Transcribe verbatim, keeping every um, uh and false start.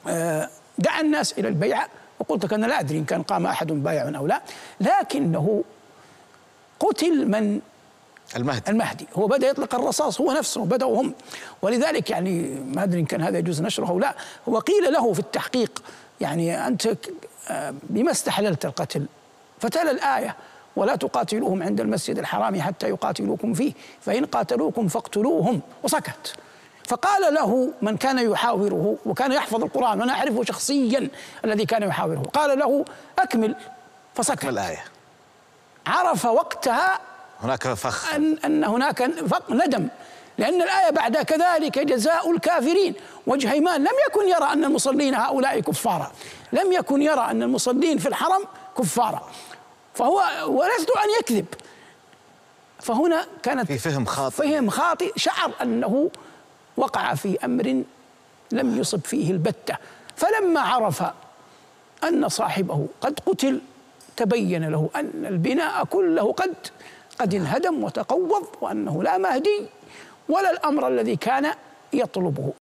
دعا الناس إلى البيعة، وقلت لك أنا لا أدري إن كان قام أحد بايع أو لا، لكنه قتل من المهدي المهدي هو بدأ يطلق الرصاص هو نفسه، بدأوا هم، ولذلك يعني ما أدري إن كان هذا يجوز نشره أو لا. هو قيل له في التحقيق يعني أنت بما استحللت القتل؟ فتلا الآية: ولا تقاتلوهم عند المسجد الحرام حتى يقاتلوكم فيه فإن قاتلوكم فاقتلوهم، وسكت. فقال له من كان يحاوره وكان يحفظ القرآن وأنا أعرفه شخصيا الذي كان يحاوره، قال له أكمل، فسكت. الآية عرف وقتها هناك فخ أن, أن هناك فخ ندم، لأن الآية بعد كذلك جزاء الكافرين. وجهيمان لم يكن يرى أن المصلين هؤلاء كفارا، لم يكن يرى أن المصلين في الحرم كفارا، فهو ولست أن يكذب. فهنا كانت في فهم خاطئ، فهم خاطئ، شعر أنه وقع في أمر لم يصب فيه البتة. فلما عرف أن صاحبه قد قتل تبين له أن البناء كله قد قد انهدم وتقوض، وأنه لا مهدي ولا الأمر الذي كان يطلبه.